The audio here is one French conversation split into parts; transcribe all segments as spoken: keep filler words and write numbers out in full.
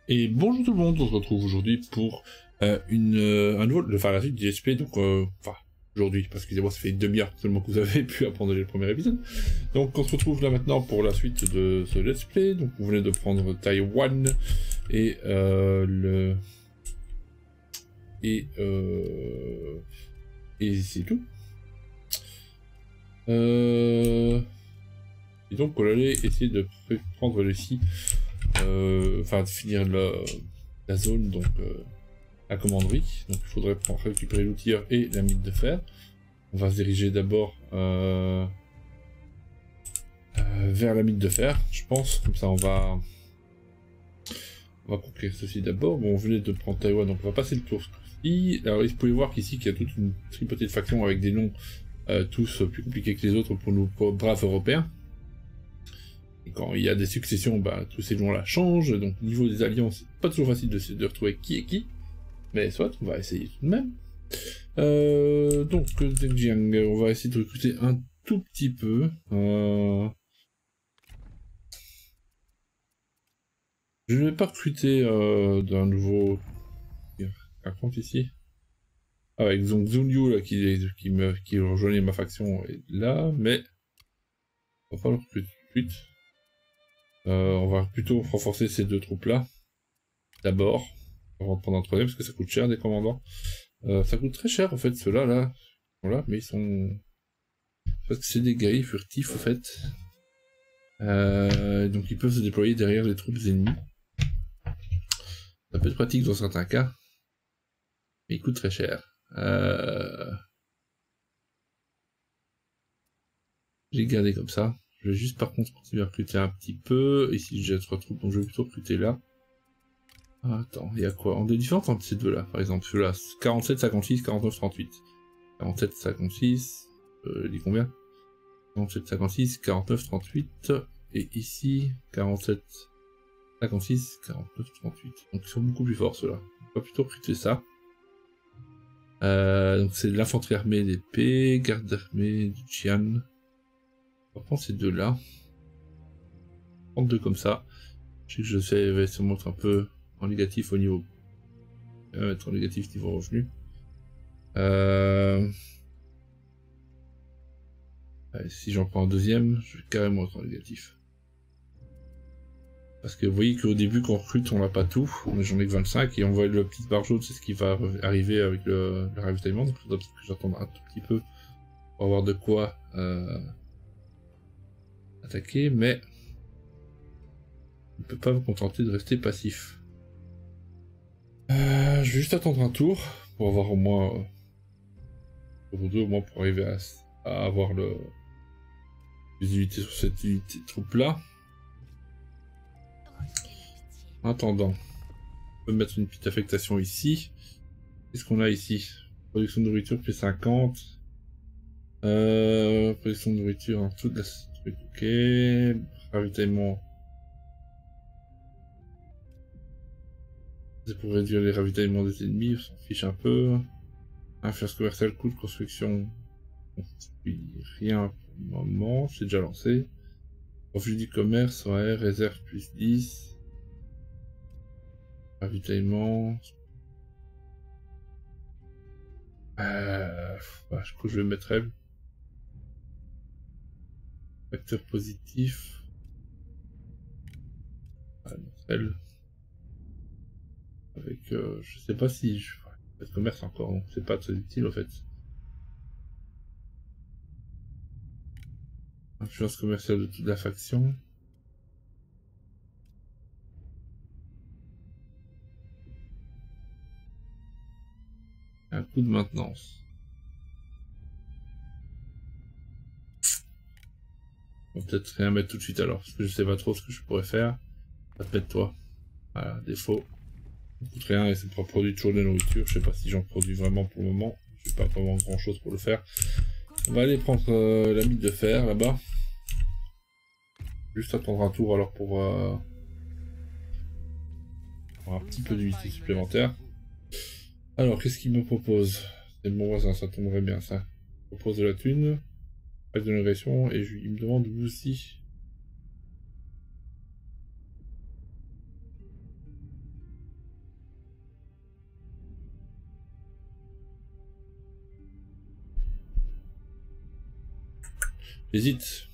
Et bonjour tout le monde, on se retrouve aujourd'hui pour euh, une, euh, un nouveau, enfin la suite du let's play, donc euh, enfin aujourd'hui, parce que excusez-moi, ça fait une demi-heure seulement que vous avez pu apprendre le premier épisode. Donc on se retrouve là maintenant pour la suite de ce let's play, donc vous venez de prendre Taïwan et euh, le... et euh... et c'est tout. Euh... Et donc on allait essayer de prendre le si, euh... enfin de finir la, la zone, donc euh... la commanderie, donc il faudrait prendre, récupérer l'outil et la mine de fer. On va se diriger d'abord euh, euh, vers la mine de fer, je pense, comme ça on va on va conquérir ceci d'abord. Bon, on venait de prendre Taïwan, donc on va passer le tour ici. Alors vous pouvez voir qu'ici qu'il y a toute une tripotée de factions avec des noms euh, tous plus compliqués que les autres pour nous pour braves européens. Et quand il y a des successions, bah, tous ces noms là changent, donc au niveau des alliances, c'est pas toujours facile de, de retrouver qui est qui. Mais soit, on va essayer tout de même. Euh, donc, Zhejiang, on va essayer de recruter un tout petit peu. Euh... Je ne vais pas recruter euh, d'un nouveau... Un compte ici. Ah, avec Zhong Zhongyu là, qui, qui, me, qui rejoignait ma faction est là, mais... On va pas le recruter tout de suite. Euh, on va plutôt renforcer ces deux troupes-là. D'abord. Avant de prendre un troisième, parce que ça coûte cher des commandants. Euh, ça coûte très cher en fait, ceux-là, là. Voilà, mais ils sont... Parce que c'est des guerriers furtifs en fait. Euh, donc ils peuvent se déployer derrière les troupes ennemies. Ça peut être pratique dans certains cas. Mais ils coûtent très cher. Euh... J'ai gardé comme ça. Je vais juste par contre continuer à recruter un petit peu. Ici j'ai trois troupes, donc je vais plutôt recruter là. Ah, attends, il y a quoi? On est différents entre ces deux-là, par exemple. Ceux-là, quarante-sept, cinquante-six, quarante-neuf, trente-huit. quarante-sept, cinquante-six, euh, je dis combien? quarante-sept, cinquante-six, quarante-neuf, trente-huit. Et ici, quarante-sept, cinquante-six, quarante-neuf, trente-huit. Donc ils sont beaucoup plus forts ceux-là. On va plutôt recruter ça. Euh, donc c'est de l'infanterie armée d'épée, garde armée du Qian. On va prendre ces deux-là. Prendre deux comme ça. Je sais que je sais, vais se montrer un peu en négatif au niveau. Je vais mettre en négatif niveau revenu. Euh... Allez, si j'en prends un deuxième, je vais carrément être en négatif. Parce que vous voyez qu'au début, quand on recrute, on n'a pas tout. J'en ai que vingt-cinq et on voit le petit barre jaune, c'est ce qui va arriver avec le, le ravitaillement. Donc je dois peut-être que j'attende un tout petit peu pour avoir de quoi euh, attaquer, mais je ne peux pas me contenter de rester passif. Euh, je vais juste attendre un tour pour avoir au moins euh, deux au moins pour arriver à, à avoir le les unités sur cette unité troupe là. En attendant, on peut mettre une petite affectation ici. Qu'est-ce qu'on a ici? Production de nourriture plus cinquante. Euh, production de nourriture en dessous de la truc, ok. Ravitaillement. C'est pour réduire les ravitaillements des ennemis, on s'en fiche un peu. Influence commerciale, coût de construction. Rien pour le moment, c'est déjà lancé. Refus du commerce, ouais, réserve plus dix. Ravitaillement. Euh, bah, je crois que je vais mettre elle. Facteur positif. Ah, non, elle. Avec, euh, je sais pas si je fais de commerce encore, donc c'est pas très utile en fait. Influence commerciale de toute la faction. Un coup de maintenance. On va peut-être rien mettre tout de suite alors, parce que je sais pas trop ce que je pourrais faire. Répète-toi. Voilà, défaut. Ça coûte rien et c'est pas produit toujours de la nourriture. Je sais pas si j'en produis vraiment pour le moment. J'ai pas vraiment grand chose pour le faire. On va aller prendre euh, la mine de fer là-bas. Juste attendre un tour alors pour, euh, pour un petit peu d'unité supplémentaire. Alors, qu'est-ce qu'il me propose? C'est mon voisin, ça tomberait bien ça. Il me propose de la thune, pas de l'innovation, et je, il me demande vous aussi. J'hésite.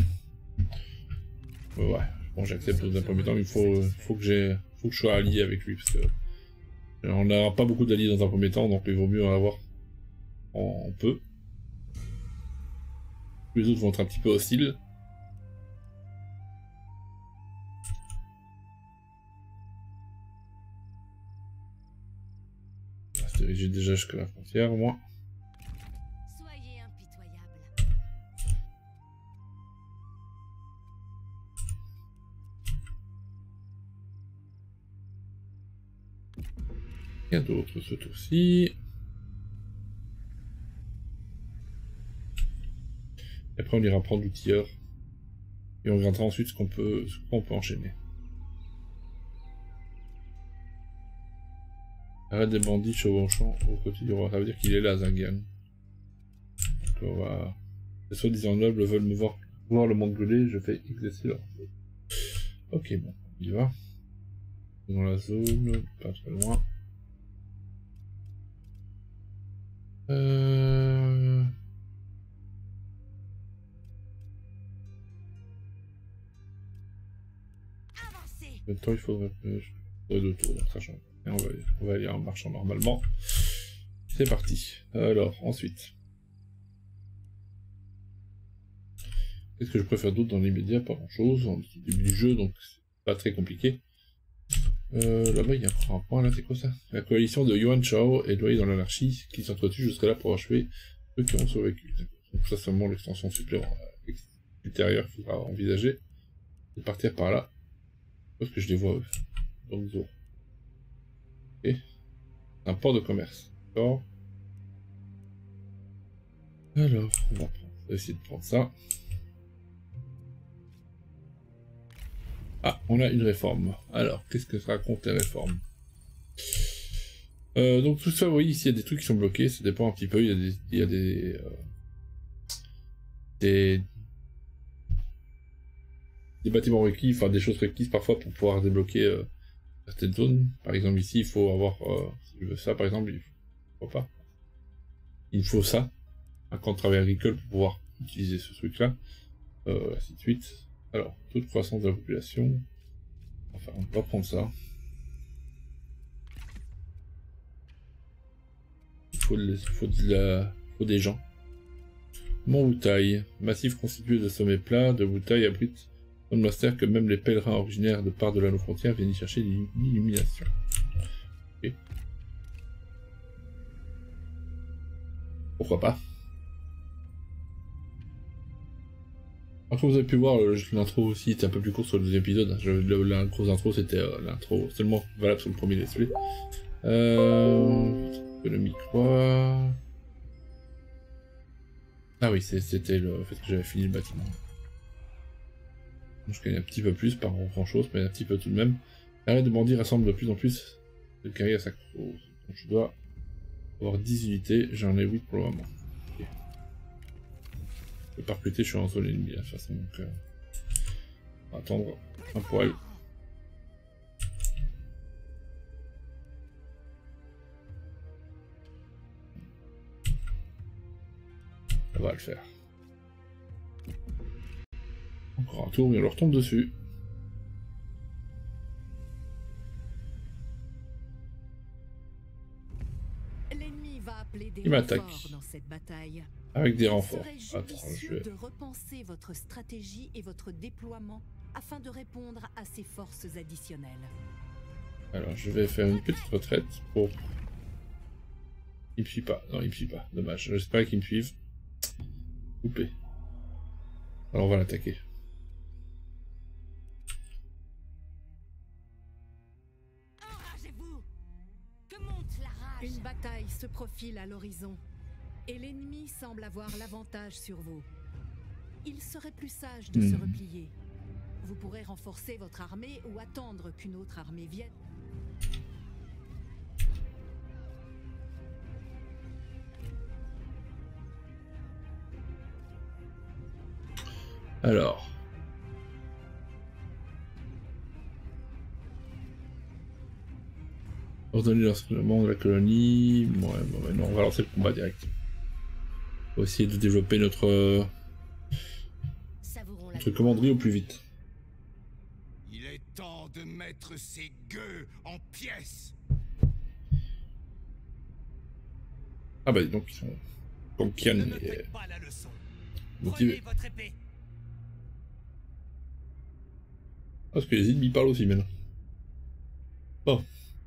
Ouais, ouais. Bon, j'accepte dans un premier temps, mais il faut, faut que j'ai, faut que je sois allié avec lui, parce que on n'a pas beaucoup d'alliés dans un premier temps, donc il vaut mieux en avoir en, en peu. Les autres vont être un petit peu hostiles. J'ai déjà jusqu'à la frontière, moi. Soyez impitoyable. Rien d'autre ce tour-ci. Et après on ira prendre l'outilleur. Et on regardera ensuite ce qu'on peut, ce qu'on peut enchaîner. Arrête des bandits chevauchant au côté du roi. Ça veut dire qu'il est là, Zingian. Donc on va... Les soi-disant nobles veulent me voir, voir le monde brûler, je fais exercer leur... Ok, bon, on y va. Dans la zone, pas très loin. Euh... Avancez. Le temps, il faudrait que je faudrait deux tours, donc ça change. Et on va, on va aller en marchant normalement. C'est parti. Alors, ensuite. Qu'est-ce que je préfère d'autre dans l'immédiat? Pas grand chose. On est au début du jeu, donc c'est pas très compliqué. Euh, Là-bas, il y a un point, là, c'est quoi ça? La coalition de Yuan Shao est noyée dans l'anarchie, qui s'entretue jusqu'à là pour achever ceux qui ont survécu. Donc ça, c'est vraiment l'extension supérieure qu'il faudra envisager. Et partir par là. Parce que je les vois, eux. Donc, zo. Ok. Un port de commerce. D'accord. Alors, on va, prendre, on va essayer de prendre ça. Ah, on a une réforme. Alors, qu'est-ce que ça raconte les réformes? euh, Donc tout ça, vous voyez, ici, il y a des trucs qui sont bloqués, ça dépend un petit peu, il y a des... Il y a des, euh, des, des bâtiments requis, enfin des choses requises parfois pour pouvoir débloquer euh, certaines zones. Par exemple, ici, il faut avoir... Euh, si je veux ça, par exemple, il faut pas. Il faut ça, un camp de travail agricole pour pouvoir utiliser ce truc-là, euh, ainsi de suite. Alors, taux de croissance de la population. Enfin, on peut pas prendre ça. Il faut, de, faut, de la, faut des gens. Mont Wutaï. Massif constitué de sommets plats, de Wutaï abrite un monastère que même les pèlerins originaires de par de là nos frontières viennent y chercher l'illumination. Okay. Pourquoi pas? Alors, comme vous avez pu voir, l'intro aussi était un peu plus court sur le deuxième épisode. La grosse intro, c'était euh, l'intro seulement valable sur le premier let's play. Euh... Économie quoi? Ah oui, c'était le fait que j'avais fini le bâtiment. Je connais un petit peu plus, pas grand chose, mais un petit peu tout de même. L'arrêt de bandits rassemble de plus en plus de carrés à sa cause. Donc je dois avoir dix unités, j'en ai huit pour le moment. Okay. Je peux pas recruter, je suis en zone ennemie de toute façon, donc euh, on va attendre un poil. Ça va le faire. Encore un tour et on leur tombe dessus. L'ennemi va appeler des Il m'attaque. renforts dans cette bataille. Avec des renforts. Il serait Attends, judicieux je vais... de repenser votre stratégie et votre déploiement afin de répondre à ces forces additionnelles. Alors je vais faire une petite retraite pour... Il me suit pas. Non, il me suit pas. Dommage. J'espère qu'il me suive. Coupé. Alors on va l'attaquer. Enragez-vous! Que monte la rage! Une bataille se profile à l'horizon. Et l'ennemi semble avoir l'avantage sur vous. Il serait plus sage de mmh. se replier. Vous pourrez renforcer votre armée ou attendre qu'une autre armée vienne. Alors. Ordonner l'enseignement de la colonie. Ouais, bon, non, on va lancer le combat direct. On va essayer de développer notre, euh, Notre commanderie au plus vite. Il est temps de mettre ces gueux en pièces. Ah bah donc ils sont conquiers et motivés. Parce que les ennemis parlent aussi maintenant. Bon.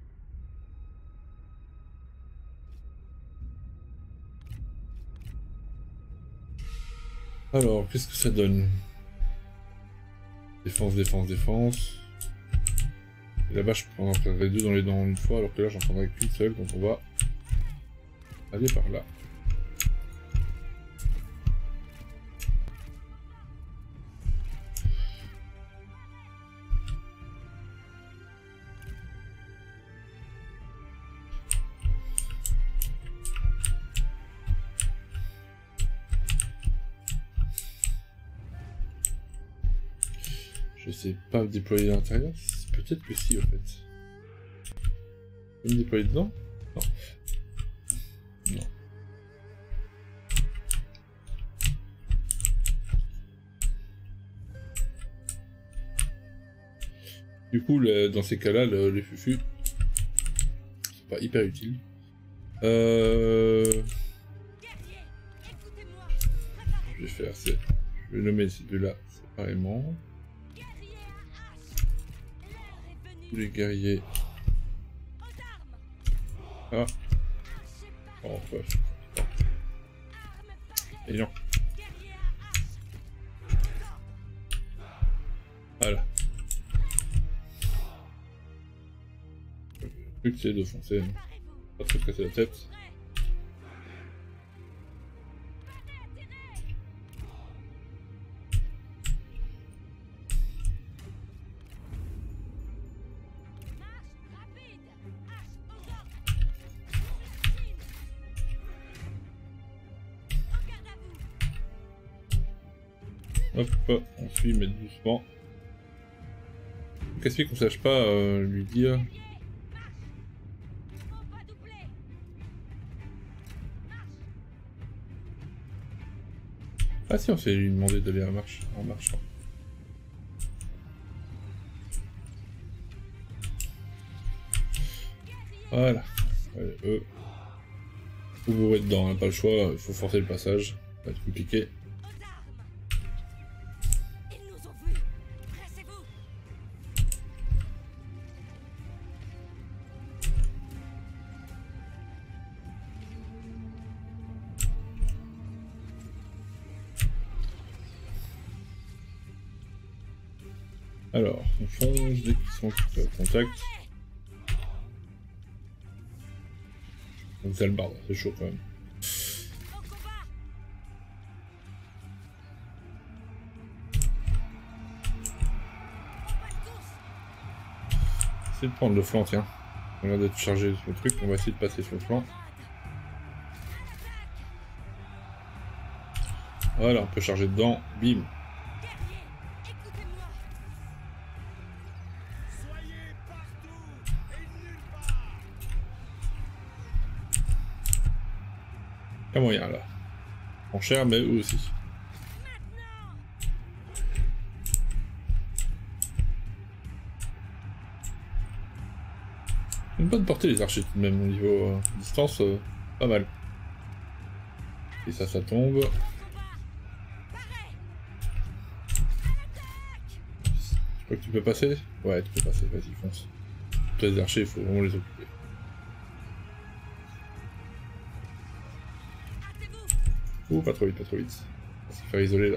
Alors, qu'est-ce que ça donne? Défense, défense, défense. Et là-bas, je prendrai deux dans les dents une fois, alors que là, j'en prendrai qu'une seule, donc on va aller par là. Je sais pas déployer à l'intérieur, peut-être que si, en fait. Je peux me déployer dedans? Non. Non. Du coup, le, dans ces cas-là, le, les fufus, c'est pas hyper utile. Euh... Je vais faire, c'est... Je vais nommer ces deux-là séparément. Tous les guerriers. Ah. Oh, ouais. Et non. Voilà. Le truc c'est de foncer. Pas trop casser la tête. Hop, on suit, mais doucement. Qu'est-ce qu'on sache pas euh, lui dire? Ah si, on sait lui demander d'aller en marche, en marchant. Voilà. Allez, eux. Vous vous êtes dedans, hein, pas le choix, il faut forcer le passage. Ça va être compliqué. Alors, on fonce dès qu'ils sont en contact. Donc Zalbard, c'est chaud quand même. Essayez de prendre le flanc, tiens. On a l'air d'être chargé sur le truc, on va essayer de passer sur le flanc. Voilà, on peut charger dedans, bim. Il y a moyen là. En cher, mais eux aussi. Une bonne portée les archers tout de même au niveau euh, distance, euh, pas mal. Et ça, ça tombe. Je crois que tu peux passer? Ouais, tu peux passer, vas-y, fonce. Tous les archers, il faut vraiment les occuper. Ouh, pas trop vite, pas trop vite. On va se faire isoler là.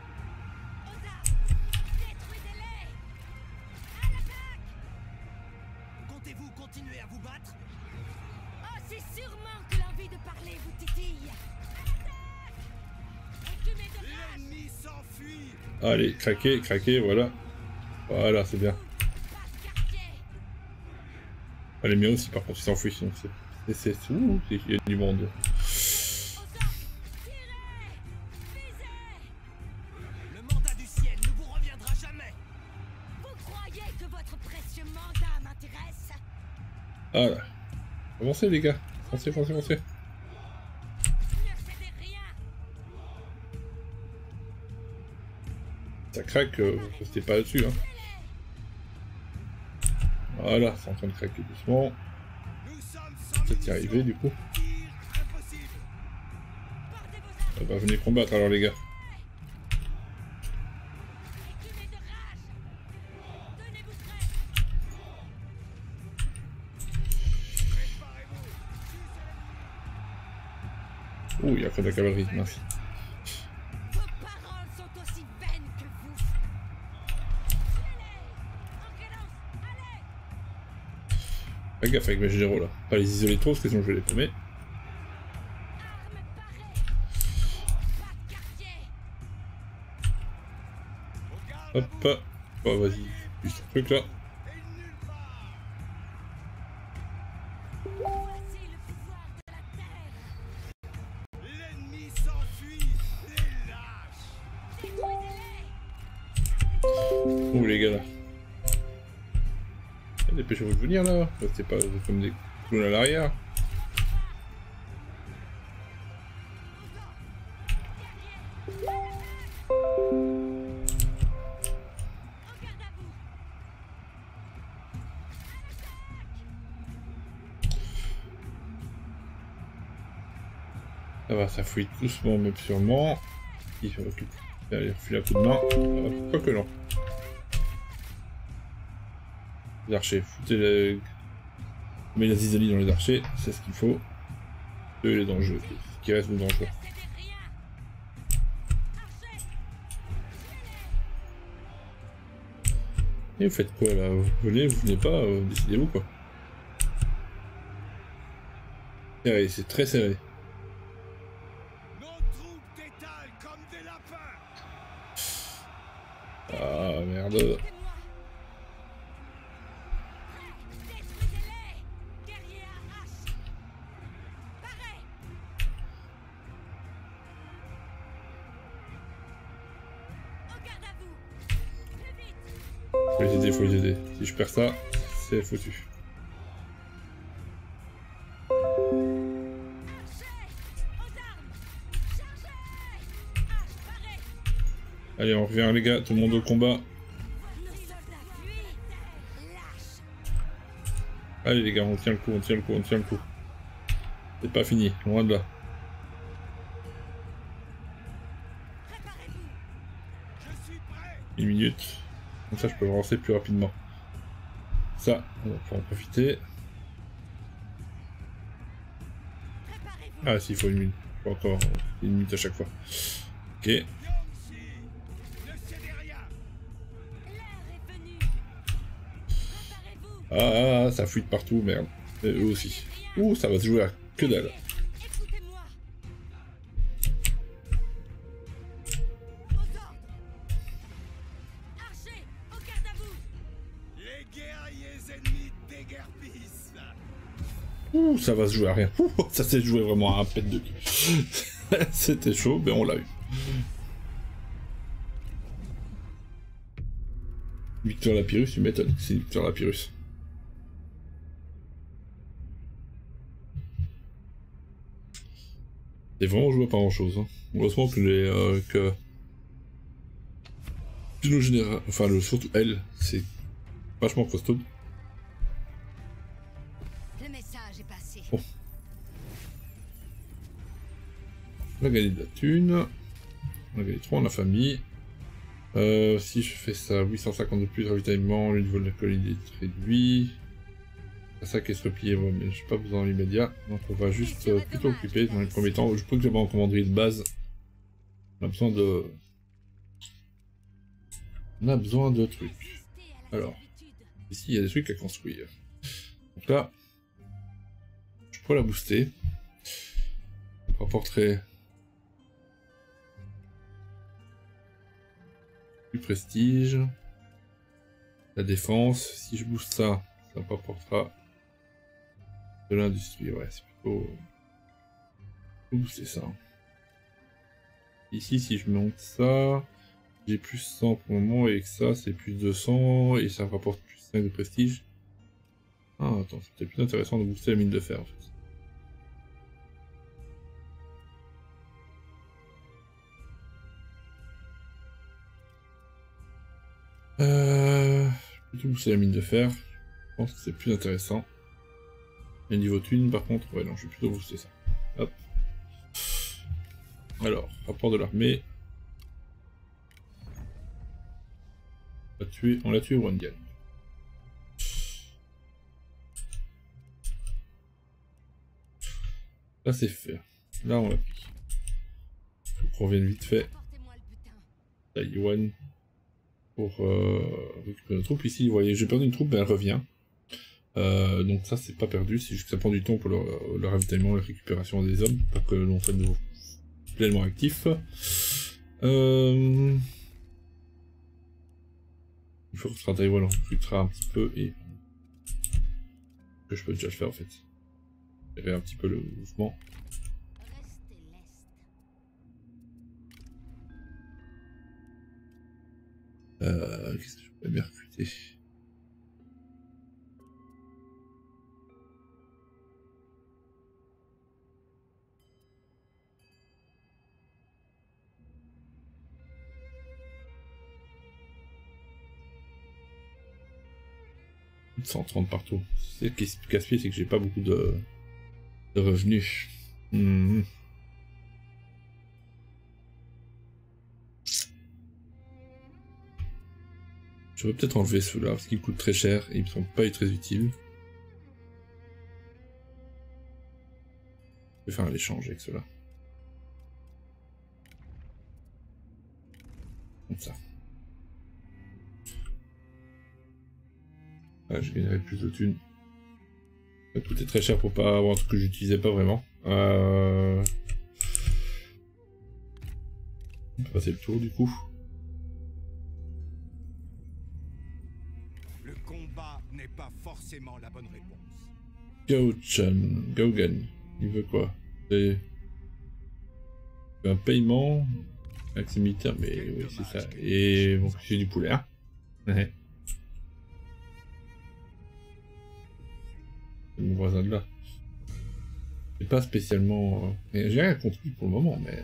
Comptez-vous continuer à vous battre? Oh, c'est sûrement que l'envie de parler vous titille. L'ennemi s'enfuit. Allez, craquez, craquez, voilà. Voilà, c'est bien. Ah, les miens aussi, par contre, ils s'enfuient, donc c'est... C'est... Ouh, il y a du monde. Voilà. Avancez les gars. Foncez, foncez, foncez. Tac. craque, euh, restez pas là-dessus. Hein. Voilà, c'est en train de craquer doucement. Peut-être y arriver du coup. Ah bah, venez combattre alors les gars. Ouh, il y a que de la cavalerie, merci. Vos paroles sont aussi vaines que vous. Fais gaffe avec mes généraux là. Pas les isoler trop parce que sinon je vais les paumer. Hop. Oh vas-y, juste ce truc là. Ouh les gars là. Dépêchez-vous de venir là. C'est pas comme des clowns à l'arrière. Ça va, ça fouille doucement mais sûrement. Il faut aller refiler un coup de main. Quoi que non. Les archers, foutez les... Mais les Izali dans les archers, c'est ce qu'il faut. Eux les dangereux, ce qui reste de dangereux. Et vous faites quoi là? Vous venez, vous venez pas, euh, décidez-vous quoi. Serré, c'est très serré. Ah merde. Faut les aider, faut les aider. Si je perds ça, c'est foutu. Allez, on revient les gars, tout le monde au combat. Allez les gars, on tient le coup, on tient le coup, on tient le coup. C'est pas fini, loin de là. Une minute. Comme ça je peux avancer plus rapidement. Ça, on va pouvoir en profiter. Ah si, il faut une minute. Faut encore une minute à chaque fois. Ok. Ah, ah, ça fuit de partout, merde. Et eux aussi. Ouh, ça va se jouer à que dalle. Ouh, ça va se jouer à rien. Ouh, ça s'est joué vraiment à un pet de cul. C'était chaud, mais on l'a eu. Victor Lapyrus, tu m'étonnes, c'est Victor Lapyrus. C'est vraiment joué pas grand chose. Hein. Heureusement que les. Euh, que. Nos général... Enfin, le, surtout elle, c'est vachement costaud. Le message est passé. Bon. On a gagné de la thune. On a gagné trois en la famille. Euh, si je fais ça, huit cent cinquante de plus de ravitaillement, le niveau de la colonie est réduit. Ça qui est se replier, ouais, mais j'ai pas besoin dans l'immédiat. Donc on va juste euh, plutôt occuper dans les premiers temps. Je peux que j'ai pas en commanderie de base. On a besoin de. On a besoin de trucs. Alors, ici il y a des trucs à construire. Donc là, je pourrais la booster. Ça rapporterait du prestige, la défense. Si je booste ça, ça me rapportera de l'industrie. Ouais, c'est plutôt booster ça. Ici, si je monte ça, j'ai plus cent pour le moment, et que ça, c'est plus deux cents, et ça me rapporte plus cinq de prestige. Ah, attends, c'était plus intéressant de booster la mine de fer, en fait. Euh... Plutôt pousser la mine de fer. Je pense que c'est plus intéressant. Et niveau thune, par contre, ouais, non, je vais plutôt booster ça. Hop. Alors, rapport de l'armée. On l'a tué, on l'a tué Wandian. Là, c'est fait. Là, on l'a pris. Faut qu'on revienne vite fait. Taïwan. Pour euh, récupérer nos troupes. Ici, vous voyez, j'ai perdu une troupe, mais elle revient. Euh, donc ça, c'est pas perdu, c'est juste que ça prend du temps pour le, le ravitaillement et la récupération des hommes, pour que l'on soit de nouveau pleinement actif. Euh... Il faut qu'on sera à Taïwan, on recrutera un petit peu, et... que je peux déjà le faire en fait. Gérer un petit peu le mouvement. Euh, qu'est-ce que je pourrais bien recruter? cent trente partout. C'est ce qui est casse-pied, c'est que j'ai pas beaucoup de, de revenus. Mmh. Je vais peut-être enlever ceux-là parce qu'ils coûtent très cher et ils me sont pas très utiles. Je vais faire un échange avec ceux-là. Comme ça. Là, je gagnerai plus de thunes. Ça coûtait très cher pour pas avoir un truc que j'utilisais pas vraiment. Euh... On peut passer le tour du coup. Le combat n'est pas forcément la bonne réponse. Gao-chan, Gaugan, il veut quoi? C'est un paiement avec militaire, mais oui c'est ça. Et bon, c'est du poulet. Hein. Ouais. C'est mon voisin de là. C'est pas spécialement... J'ai rien contre lui pour le moment, mais...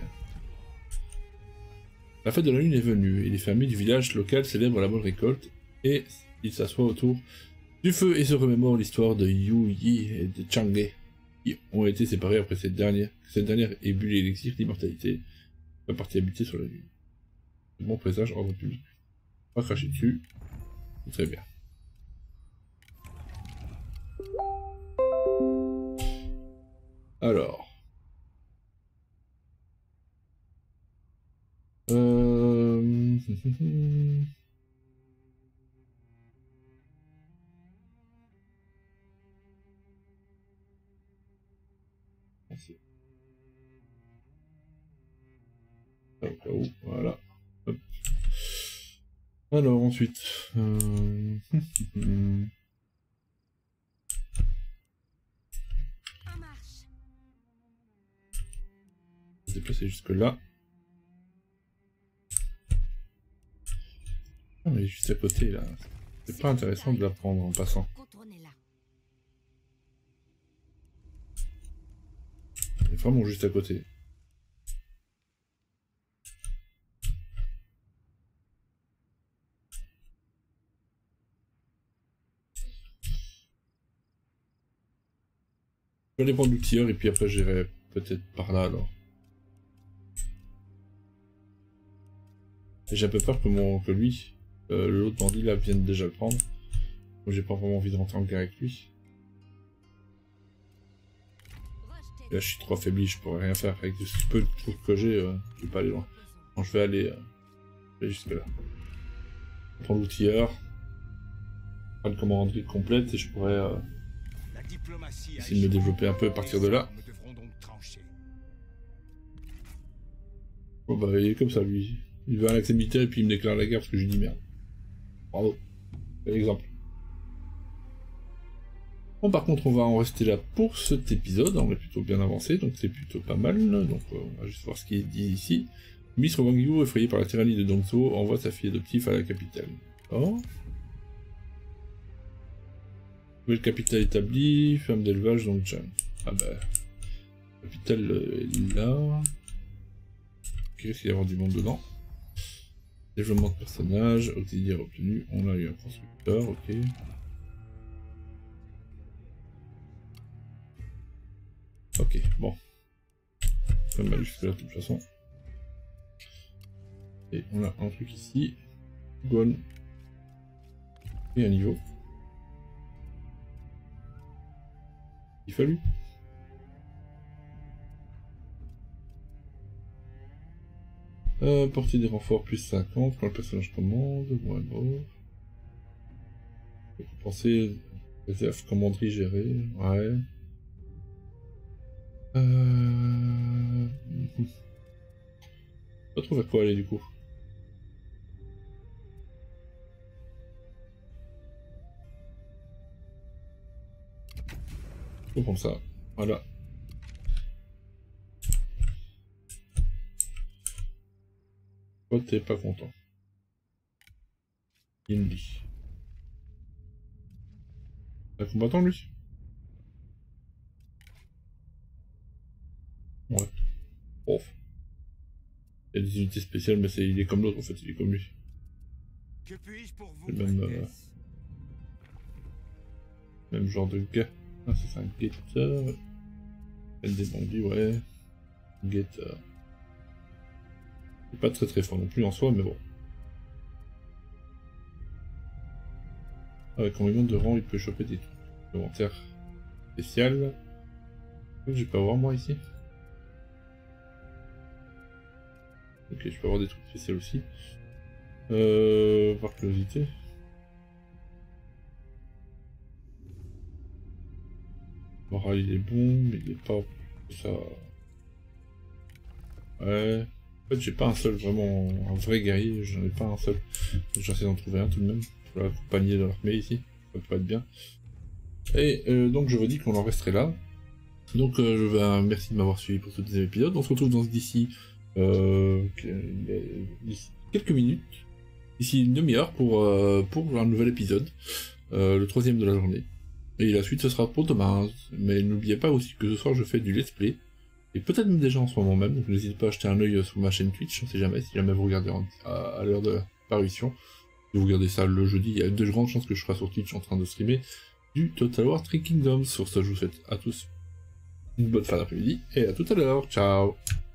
La fête de la lune est venue, et les familles du village local célèbrent la bonne récolte, et ils s'assoient autour du feu et se remémorent l'histoire de Yu Yi et de Chang'e, qui ont été séparés après cette dernière. Cette dernière ait bu l'élixir d'immortalité, la partie habitée sur la lune. Bon présage, ordre public. Pas cracher dessus. Très bien. Alors. Euh... Voilà. Hop. Alors ensuite. Euh... Se déplacer jusque là. Ah mais juste à côté là. C'est pas intéressant de la prendre en passant. Elle est vraiment juste à côté. Je vais aller prendre l'outilleur et puis après j'irai peut-être par là alors. J'ai un peu peur que, mon, que lui, euh, l'autre bandit là, vienne déjà le prendre. Donc j'ai pas vraiment envie de rentrer en guerre avec lui. Et là je suis trop affaibli, je pourrais rien faire. Avec ce peu de trucs que j'ai, euh, je vais pas aller loin. Donc je vais aller, euh, je vais jusque là. Je vais prendre l'outilleur. Prendre une commanderie complète et je pourrais euh, essayer de me développer un peu à partir de là. Bon bah il est comme ça lui. Il veut un accès militaire et puis il me déclare la guerre parce que je lui dis merde. Bravo. Quel exemple. Bon par contre on va en rester là pour cet épisode, on est plutôt bien avancé, donc c'est plutôt pas mal, donc euh, on va juste voir ce qui est dit ici. Ministre Wang Yu, effrayé par la tyrannie de Dongzhou, envoie sa fille adoptive à la capitale. Oh. Nouvelle capitale établie, ferme d'élevage Dongchan. Ah bah... La capitale euh, est là... Qu'est-ce qu'il y a avoir du monde dedans? Développement de personnage, auxiliaire obtenu, on a eu un constructeur, ok. Ok, bon. On va aller jusque là de toute façon. Et on a un truc ici. Gone. Et un niveau. Il fallu. Euh, portée des renforts plus cinquante quand le personnage commande. Bon, bon. Penser réserve commanderie gérée. Ouais. Euh... Pas trop vers quoi aller du coup. Je prends ça. Voilà. Toi t'es pas content. Il me dit. Un combattant lui? Ouais. Oh. Il y a des unités spéciales, mais c'est il est comme l'autre en fait, il est comme lui. Que puis-je pour vous, Le même, euh, même genre de gars. Ah, ça c'est un guetteur. Elle des bandits, ouais. Guetteur. C'est pas très très fort non plus en soi, mais bon. Avec un de rang, il peut choper des trucs supplémentaires spéciales. Je peux avoir moi ici. Ok, je peux avoir des trucs spéciaux aussi. Euh, par curiosité. Moral il est bon, mais il est pas ça. Ouais. En fait, j'ai pas un seul vraiment un vrai guerrier, j'en ai pas un seul. Donc j'essaie d'en trouver un tout de même. Pour l'accompagner dans l'armée ici, ça peut pas être bien. Et euh, donc je vous dis qu'on en resterait là. Donc euh, je vais euh, merci de m'avoir suivi pour ce deuxième épisode. On se retrouve dans d'ici euh, quelques minutes, d'ici une demi-heure pour, euh, pour un nouvel épisode, euh, le troisième de la journée. Et la suite ce sera pour demain. Mais n'oubliez pas aussi que ce soir je fais du let's play. Et peut-être même déjà en ce moment même, donc n'hésitez pas à jeter un œil sur ma chaîne Twitch, on sait jamais, si jamais vous regardez en, à, à l'heure de parution. Si vous regardez ça le jeudi, il y a de grandes chances que je serai sur Twitch en train de streamer du Total War Three Kingdoms. Sur ce, je vous souhaite à tous une bonne fin d'après-midi, et à tout à l'heure, ciao.